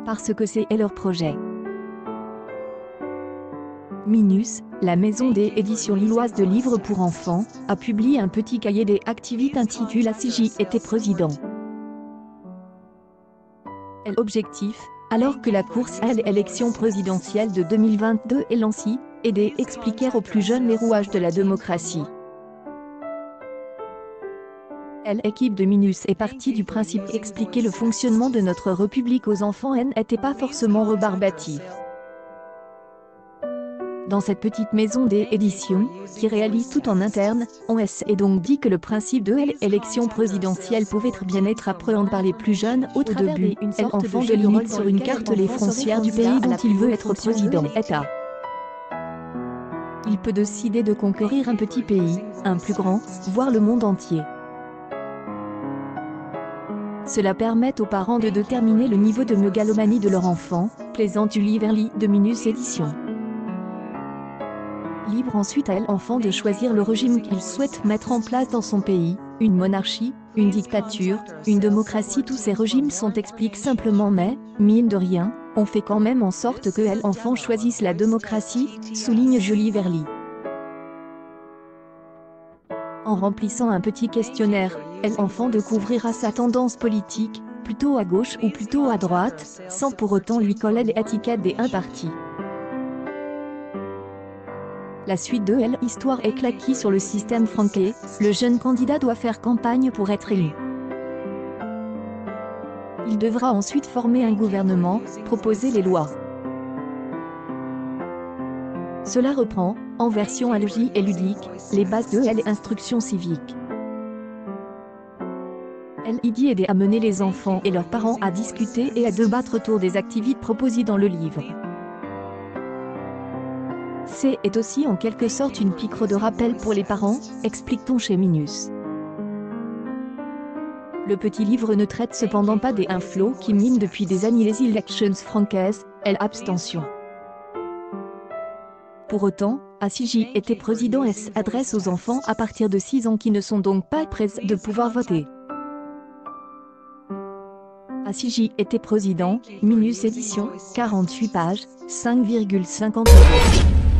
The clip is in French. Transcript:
Parce que c'est leur projet. Minus, la maison des éditions lilloises de livres pour enfants, a publié un petit cahier des activités intitulé « Si j'y étais président ». Objectif, alors que la course à l'élection présidentielle de 2022 est lancée, aider à expliquer aux plus jeunes les rouages de la démocratie. L'équipe de Minus est partie du principe qu'expliquer le fonctionnement de notre République aux enfants n'était pas forcément rébarbatif. Dans cette petite maison d'édition, qui réalise tout en interne, on s'est donc dit que le principe de l'élection présidentielle pouvait bien être appréhendé par les plus jeunes au début, enfant de limite sur une carte les frontières du pays dont il veut être président. Il peut décider de conquérir un petit pays, un plus grand, voire le monde entier. Cela permet aux parents de déterminer le niveau de mégalomanie de leur enfant, plaisante Verly de Minus Édition. Libre ensuite à l'enfant de choisir le régime qu'il souhaite mettre en place dans son pays, une monarchie, une dictature, une démocratie. Tous ces régimes sont expliqués simplement mais, mine de rien, on fait quand même en sorte que l'enfant choisisse la démocratie, souligne Verly. En remplissant un petit questionnaire, l'enfant découvrira sa tendance politique, plutôt à gauche ou plutôt à droite, sans pour autant lui coller l'étiquette des un parti. La suite de l'histoire est claquée sur le système français, le jeune candidat doit faire campagne pour être élu. Il devra ensuite former un gouvernement, proposer les lois. Cela reprend, en version alléchée et ludique, les bases de l'instruction civique. L'idée est d'amener les enfants et leurs parents à discuter et à débattre autour des activités proposées dans le livre. C'est aussi en quelque sorte une piqûre de rappel pour les parents, explique-t-on chez Minus. Le petit livre ne traite cependant pas des inflos qui minent depuis des années les élections françaises, l'abstention. Pour autant, Si j'y étais président s'adresse aux enfants à partir de 6 ans qui ne sont donc pas prêts de pouvoir voter. Si j'y étais président, Minus Édition, 48 pages, 5,50 €.